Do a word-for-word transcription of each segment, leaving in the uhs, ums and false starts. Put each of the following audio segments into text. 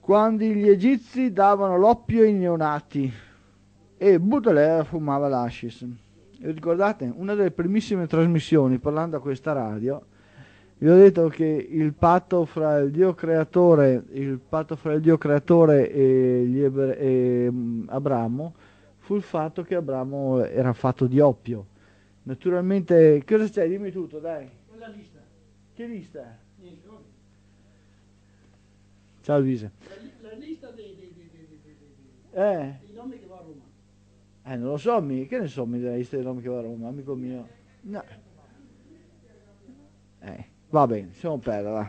quando gli egizi davano l'oppio ai neonati e Baudelaire fumava l'hashish. E ricordate, una delle primissime trasmissioni, parlando a questa radio, vi ho detto che il patto fra il Dio creatore, il patto fra il Dio creatore e, gli ebre- e mm, Abramo fu il fatto che Abramo era fatto di oppio. Naturalmente, cosa c'è? Dimmi tutto, dai. La lista. Che lista? Niente, vabbè. Ciao Luisa. La, li- la lista dei, dei, dei, dei, dei, dei, dei- Eh, dei nomi che va a Roma. eh, non lo so, mi, che ne so, mi della lista dei nomi che va a Roma, amico mio. No. Eh, va bene, siamo per va.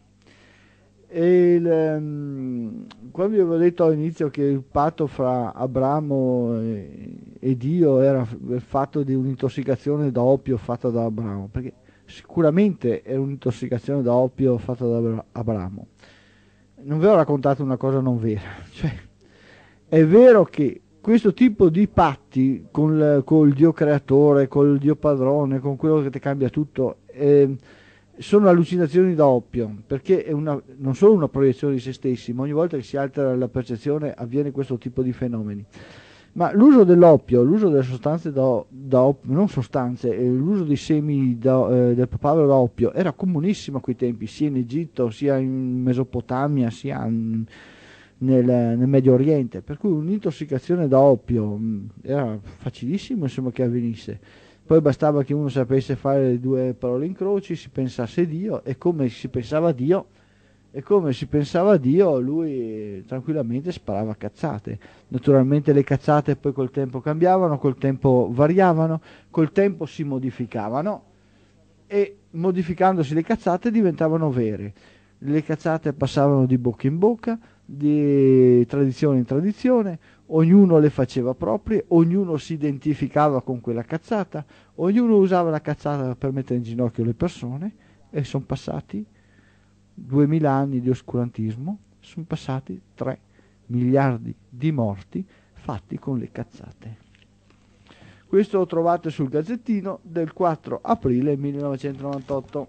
E il, ehm, quando vi avevo detto all'inizio che il patto fra Abramo e, e Dio era f- il fatto di un'intossicazione da oppio fatta da Abramo, perché sicuramente è un'intossicazione da oppio fatta da Abra- Abramo. Non vi ho raccontato una cosa non vera, cioè è vero che questo tipo di patti con il, col Dio creatore, col Dio padrone, con quello che ti cambia tutto, eh, sono allucinazioni da oppio, perché è una, non solo una proiezione di se stessi, ma ogni volta che si altera la percezione avviene questo tipo di fenomeni. Ma l'uso dell'oppio, l'uso delle sostanze da, da oppio, non sostanze, eh, l'uso dei semi da, eh, del papavero da oppio era comunissimo a quei tempi, sia in Egitto, sia in Mesopotamia, sia in- nel, nel Medio Oriente, per cui un'intossicazione da oppio mh, era facilissimo insomma che avvenisse. Poi bastava che uno sapesse fare le due parole incroci, si pensasse Dio, e come si pensava a Dio, e come si pensava a Dio, lui eh, tranquillamente sparava cazzate. Naturalmente le cazzate poi col tempo cambiavano, col tempo variavano, col tempo si modificavano e modificandosi le cazzate diventavano vere. Le cazzate passavano di bocca in bocca, di tradizione in tradizione, ognuno le faceva proprie, ognuno si identificava con quella cazzata, ognuno usava la cazzata per mettere in ginocchio le persone e sono passati duemila anni di oscurantismo, sono passati tre miliardi di morti fatti con le cazzate. Questo lo trovate sul Gazzettino del quattro aprile millenovecentonovantotto.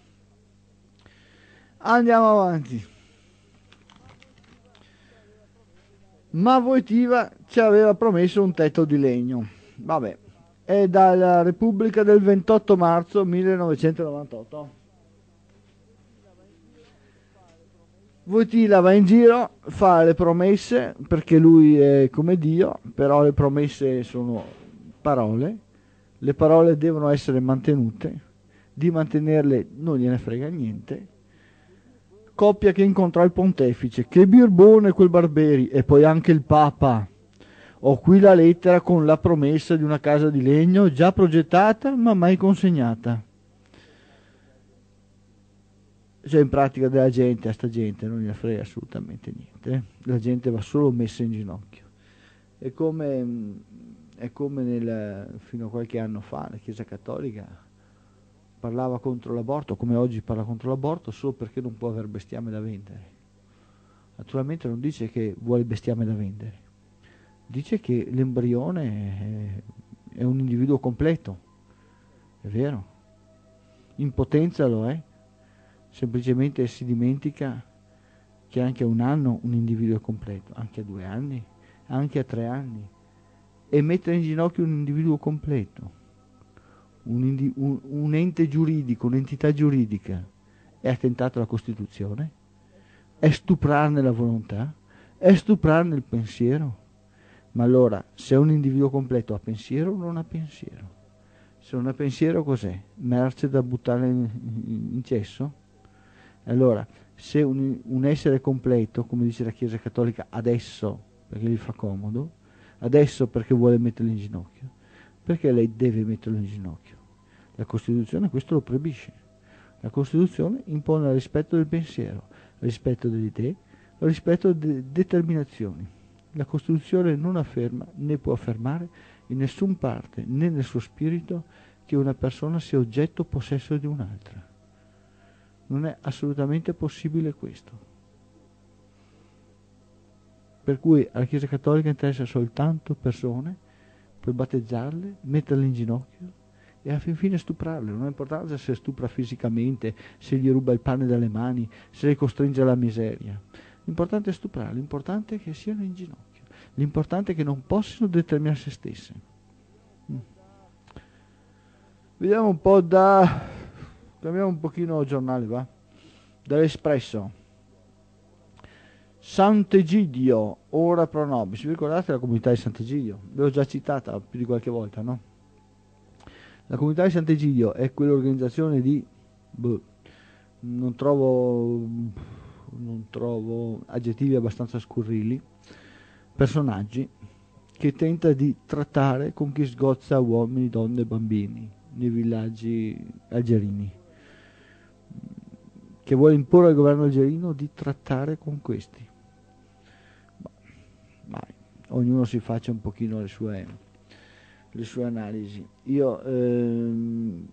Andiamo avanti. Ma Wojtyła ci aveva promesso un tetto di legno. Vabbè, è dalla Repubblica del ventotto marzo millenovecentonovantotto. Wojtyła va in giro, fa le promesse, perché lui è come Dio, però le promesse sono parole, le parole devono essere mantenute, di mantenerle non gliene frega niente. Coppia che incontra il pontefice, che birbone quel Barberi, e poi anche il Papa. Ho qui la lettera con la promessa di una casa di legno già progettata ma mai consegnata. Cioè in pratica della gente, a sta gente non gliene frega assolutamente niente, eh. La gente va solo messa in ginocchio. È come, è come nel, fino a qualche anno fa la Chiesa Cattolica parlava contro l'aborto, come oggi parla contro l'aborto, solo perché non può aver bestiame da vendere. Naturalmente non dice che vuole il bestiame da vendere, dice che l'embrione è, è un individuo completo, è vero, in potenza lo è, semplicemente si dimentica che anche a un anno un individuo è completo, anche a due anni, anche a tre anni, e mettere in ginocchio un individuo completo, un, indi- un, un ente giuridico, un'entità giuridica, è attentato alla Costituzione, è stuprarne la volontà, è stuprarne il pensiero. Ma allora, se un individuo completo ha pensiero o non ha pensiero? Se non ha pensiero cos'è? Merce da buttare in, in cesso? Allora, se un, un essere completo, come dice la Chiesa Cattolica, adesso perché gli fa comodo, adesso perché vuole metterlo in ginocchio, perché lei deve metterlo in ginocchio? La Costituzione questo lo proibisce. La Costituzione impone il rispetto del pensiero, il rispetto delle idee, il rispetto delle determinazioni. La Costituzione non afferma né può affermare in nessun parte né nel suo spirito che una persona sia oggetto o possesso di un'altra. Non è assolutamente possibile questo. Per cui alla Chiesa Cattolica interessa soltanto persone, per battezzarle, metterle in ginocchio e alla fin fine stuprarle. Non ha importanza se stupra fisicamente, se gli ruba il pane dalle mani, se le costringe alla miseria. L'importante è stuprare, l'importante è che siano in ginocchio, l'importante è che non possano determinare se stesse. Mm. Vediamo un po' da... cambiamo un pochino il giornale, va? Dall'Espresso. Sant'Egidio, ora pro nobis. Vi ricordate la comunità di Sant'Egidio? L'ho già citata più di qualche volta, no? La comunità di Sant'Egidio è quell'organizzazione di... Boh, non trovo... non trovo aggettivi abbastanza scurrili, personaggi che tenta di trattare con chi sgozza uomini, donne e bambini nei villaggi algerini, che vuole imporre al governo algerino di trattare con questi. Vai, ognuno si faccia un pochino le sue, le sue analisi. Io ehm,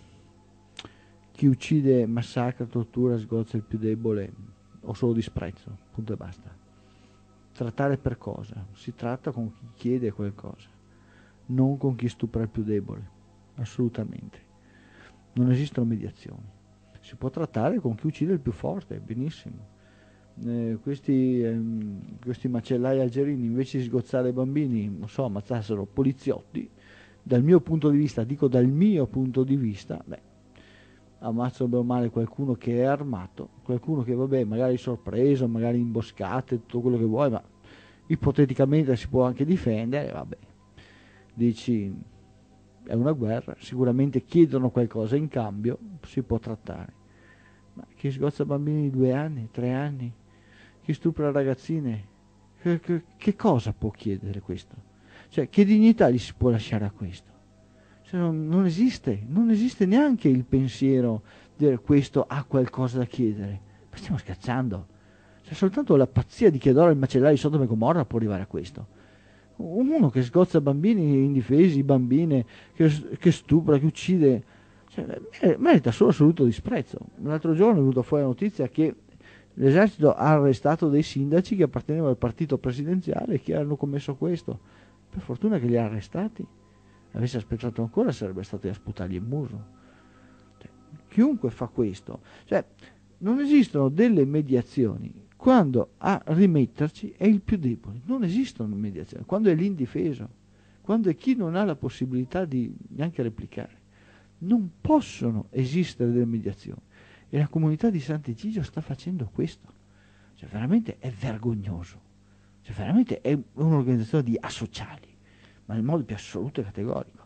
chi uccide, massacra, tortura, sgozza il più debole, ho solo disprezzo, punto e basta. Trattare per cosa? Si tratta con chi chiede qualcosa, non con chi stupra il più debole, assolutamente. Non esistono mediazioni. Si può trattare con chi uccide il più forte, benissimo. Eh, questi, ehm, questi macellai algerini, invece di sgozzare i bambini, non so, ammazzassero poliziotti, dal mio punto di vista, dico dal mio punto di vista, beh, ammazzano bene o male qualcuno che è armato, qualcuno che vabbè magari sorpreso, magari imboscate, tutto quello che vuoi, ma ipoteticamente si può anche difendere, vabbè, dici è una guerra, sicuramente chiedono qualcosa in cambio, si può trattare. Ma chi sgozza bambini di due anni, tre anni, chi stupra ragazzine, che, che, che cosa può chiedere questo? Cioè, che dignità gli si può lasciare a questo? Cioè, non, non esiste, non esiste neanche il pensiero di dire questo ha qualcosa da chiedere. Ma stiamo scherzando? Cioè, soltanto la pazzia di Chedora il macellaio di Sodoma e Gomorra può arrivare a questo. Uno che sgozza bambini indifesi, bambine, che, che stupra, che uccide, cioè, merita solo assoluto disprezzo. L'altro giorno è venuta fuori la notizia che l'esercito ha arrestato dei sindaci che appartenevano al partito presidenziale e che hanno commesso questo. Per fortuna che li ha arrestati. Avesse aspettato ancora sarebbe stato a sputargli il muso. Cioè, chiunque fa questo, cioè, non esistono delle mediazioni quando a rimetterci è il più debole. Non esistono mediazioni quando è l'indifeso, quando è chi non ha la possibilità di neanche replicare. Non possono esistere delle mediazioni e la comunità di Sant'Egidio sta facendo questo. Cioè, veramente è vergognoso. Cioè, veramente è un'organizzazione di asociali, ma nel modo più assoluto e categorico.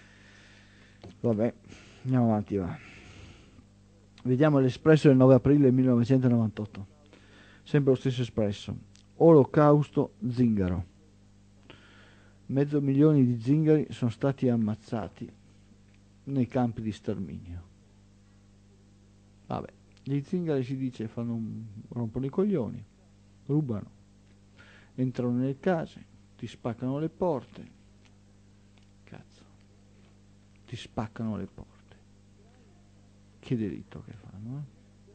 Vabbè, andiamo avanti, va. Vediamo l'Espresso del nove aprile millenovecentonovantotto, sempre lo stesso Espresso. Olocausto zingaro. Mezzo milione di zingari sono stati ammazzati nei campi di sterminio. Vabbè, gli zingari si dice fanno un, rompono i coglioni, rubano, entrano nelle case, ti spaccano le porte, cazzo, ti spaccano le porte. Che delitto che fanno, eh?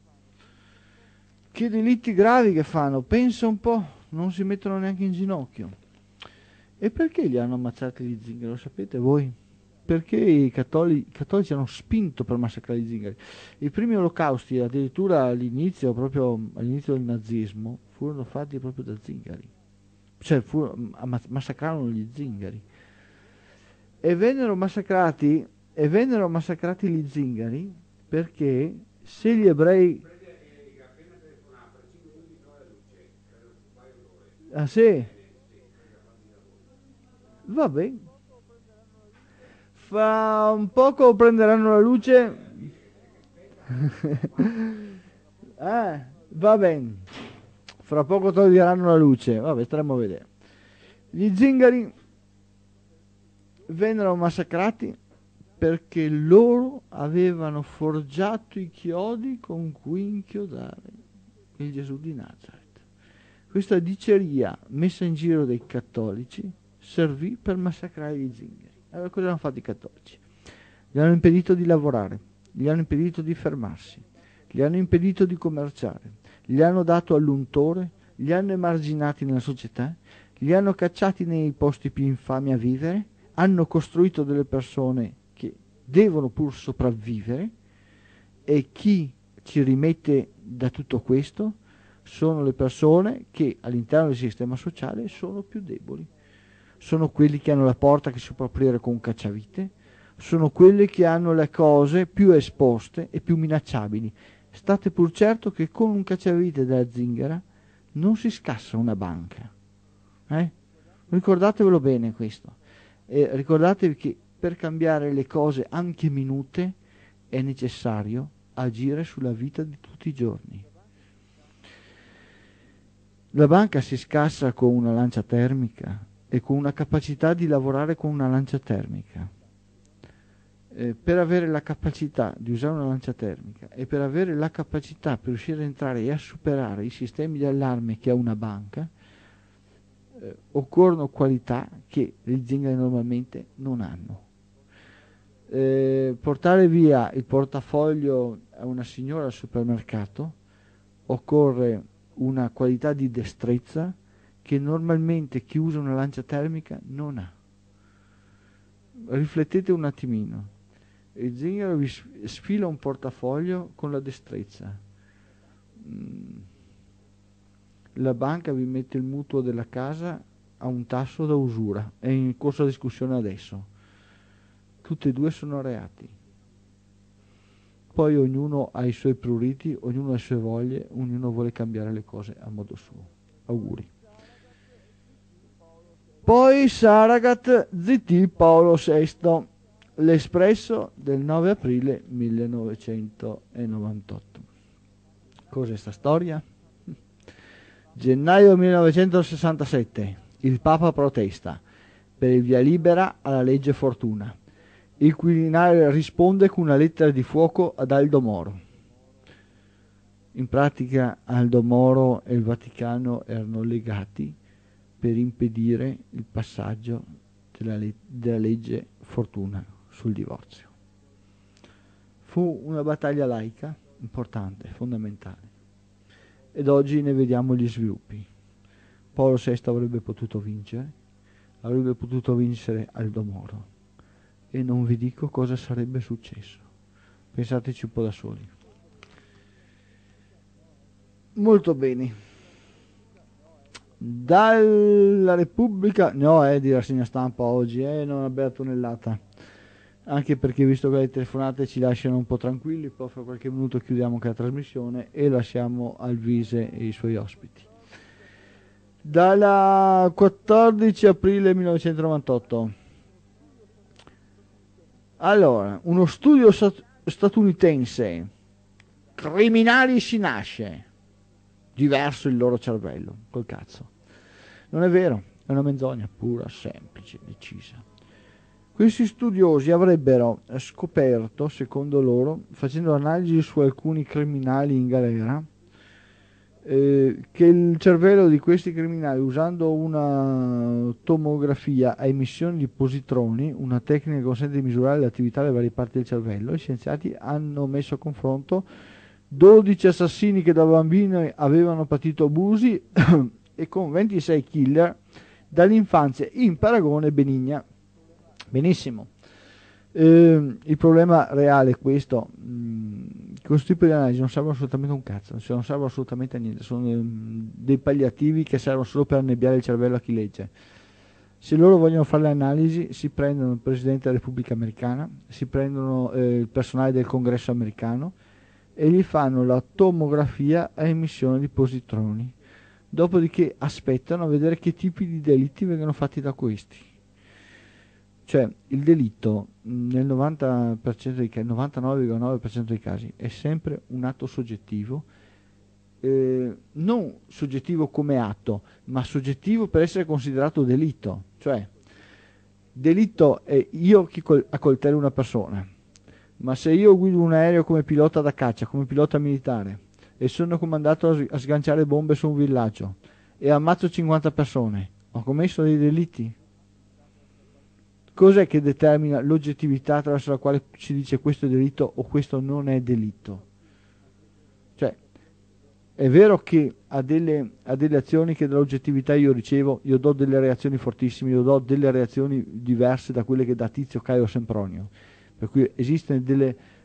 Che delitti gravi che fanno, pensa un po', non si mettono neanche in ginocchio. E perché li hanno ammazzati gli zingari, lo sapete voi? Perché i cattolici, i cattolici hanno spinto per massacrare gli zingari. I primi olocausti, addirittura all'inizio, proprio all'inizio del nazismo, furono fatti proprio da zingari. Cioè furono, massacrarono gli zingari. E vennero massacrati, e vennero massacrati gli zingari perché se gli ebrei... Ah sì? Va bene. Fra un poco prenderanno la luce. eh, va bene. Fra poco toglieranno la luce. Vabbè, staremo a vedere. Gli zingari vennero massacrati perché loro avevano forgiato i chiodi con cui inchiodare il Gesù di Nazareth. Questa diceria messa in giro dai cattolici servì per massacrare gli zingari. Allora cosa hanno fatto i cattolici? Gli hanno impedito di lavorare, gli hanno impedito di fermarsi, gli hanno impedito di commerciare, gli hanno dato all'untore, li hanno emarginati nella società, li hanno cacciati nei posti più infami a vivere, hanno costruito delle persone che devono pur sopravvivere, e chi ci rimette da tutto questo? sono le persone che all'interno del sistema sociale sono più deboli. Sono quelli che hanno la porta che si può aprire con un cacciavite, sono quelli che hanno le cose più esposte e più minacciabili. State pur certo che con un cacciavite della zingara non si scassa una banca. Eh? Ricordatevelo bene questo. E ricordatevi che per cambiare le cose anche minute è necessario agire sulla vita di tutti i giorni. La banca si scassa con una lancia termica e con una capacità di lavorare con una lancia termica. Eh, per avere la capacità di usare una lancia termica e per avere la capacità per riuscire a entrare e a superare i sistemi di allarme che ha una banca, eh, occorrono qualità che le zingare normalmente non hanno. Eh, portare via il portafoglio a una signora al supermercato occorre una qualità di destrezza che normalmente chi usa una lancia termica non ha. Riflettete un attimino. Il zingaro vi sfila un portafoglio con la destrezza. La banca vi mette il mutuo della casa a un tasso da usura. È in corso di discussione adesso. Tutti e due sono reati. Poi ognuno ha i suoi pruriti, ognuno ha le sue voglie, ognuno vuole cambiare le cose a modo suo. Auguri. Poi Saragat Z T Paolo sesto, l'Espresso del nove aprile millenovecentonovantotto. Cos'è sta storia? Gennaio millenovecentosessantasette, il Papa protesta per il via libera alla legge Fortuna. Il Quirinale risponde con una lettera di fuoco ad Aldo Moro. In pratica Aldo Moro e il Vaticano erano legati per impedire il passaggio della, le- della legge Fortuna sul divorzio. Fu una battaglia laica importante, fondamentale. Ed oggi ne vediamo gli sviluppi. Paolo sesto avrebbe potuto vincere, avrebbe potuto vincere Aldo Moro. E non vi dico cosa sarebbe successo. Pensateci un po' da soli. Molto bene. Dalla Repubblica, no, è di rassegna stampa oggi, eh, non una bella tonnellata. Anche perché visto che le telefonate ci lasciano un po' tranquilli, poi fra qualche minuto chiudiamo anche la trasmissione e lasciamo al Vise e i suoi ospiti. Dalla quattordici aprile millenovecentonovantotto. Allora, uno studio stat- statunitense, criminali si nasce, diverso il loro cervello, col cazzo. Non è vero, è una menzogna pura, semplice, decisa. Questi studiosi avrebbero scoperto, secondo loro, facendo analisi su alcuni criminali in galera, eh, che il cervello di questi criminali, usando una tomografia a emissione di positroni, una tecnica che consente di misurare l'attività delle varie parti del cervello, gli scienziati hanno messo a confronto dodici assassini che da bambini avevano patito abusi e con ventisei killer dall'infanzia in paragone benigna. Benissimo. Eh, il problema reale è questo: mh, questo tipo di analisi non servono assolutamente a un cazzo, cioè non servono assolutamente a niente, sono mh, dei palliativi che servono solo per annebbiare il cervello a chi legge. Se loro vogliono fare le analisi, si prendono il Presidente della Repubblica Americana, si prendono eh, il personale del Congresso americano e gli fanno la tomografia a emissione di positroni. Dopodiché aspettano a vedere che tipi di delitti vengono fatti da questi. Cioè, il delitto nel novanta per cento dei casi, novantanove virgola nove per cento dei casi, è sempre un atto soggettivo, eh, non soggettivo come atto, ma soggettivo per essere considerato delitto. Cioè, delitto è io che col- accoltello una persona, ma se io guido un aereo come pilota da caccia, come pilota militare, e sono comandato a, s- a sganciare bombe su un villaggio e ammazzo cinquanta persone, ho commesso dei delitti? Cos'è che determina l'oggettività attraverso la quale si dice questo è delitto o questo non è delitto? Cioè, è vero che a delle, a delle azioni che dall'oggettività io ricevo, io do delle reazioni fortissime, io do delle reazioni diverse da quelle che dà Tizio, Caio o Sempronio. Per cui esistono delle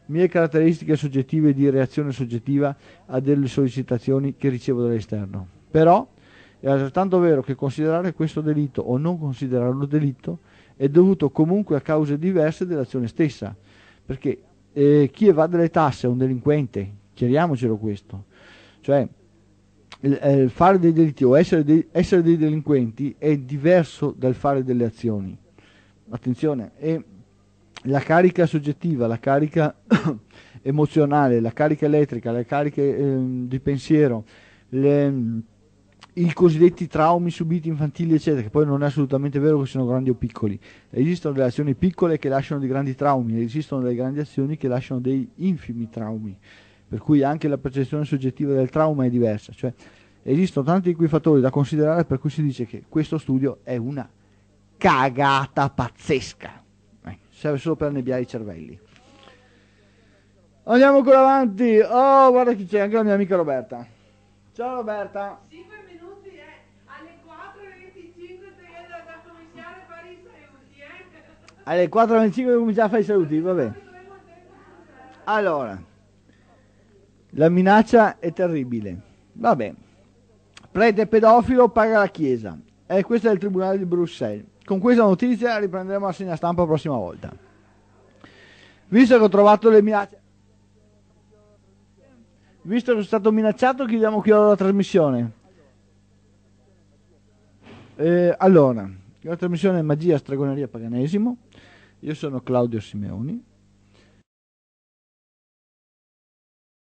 mie caratteristiche soggettive di reazione soggettiva a delle sollecitazioni che ricevo dall'esterno. Però è altrettanto vero che considerare questo delitto o non considerarlo delitto è dovuto comunque a cause diverse dell'azione stessa, perché eh, chi evade le tasse è un delinquente, chiariamocelo questo, cioè il, il fare dei delitti o essere dei, essere dei delinquenti è diverso dal fare delle azioni. Attenzione, e la carica soggettiva, la carica emozionale, la carica elettrica, le cariche eh, di pensiero, le, i cosiddetti traumi subiti infantili, eccetera, che poi non è assolutamente vero che siano grandi o piccoli. Esistono delle azioni piccole che lasciano dei grandi traumi, esistono delle grandi azioni che lasciano dei infimi traumi, per cui anche la percezione soggettiva del trauma è diversa. Cioè, esistono tanti di quei fattori da considerare, per cui si dice che questo studio è una cagata pazzesca, eh, serve solo per annebbiare i cervelli. Andiamo ancora avanti. Oh, guarda chi c'è, anche la mia amica Roberta. Ciao Roberta. cinque minuti, eh. Alle quattro e venticinque devo da cominciare a fare i saluti, eh. Alle quattro e venticinque devo cominciare a fare i saluti, vabbè. Allora, la minaccia è terribile. Vabbè. Prete pedofilo paga la chiesa. E questo è il tribunale di Bruxelles. Con questa notizia riprenderemo la segna stampa la prossima volta. Visto che ho trovato le minacce, visto che sono stato minacciato, chiudiamo qui la trasmissione. Eh, allora, la trasmissione è Magia, Stregoneria, Paganesimo. Io sono Claudio Simeoni.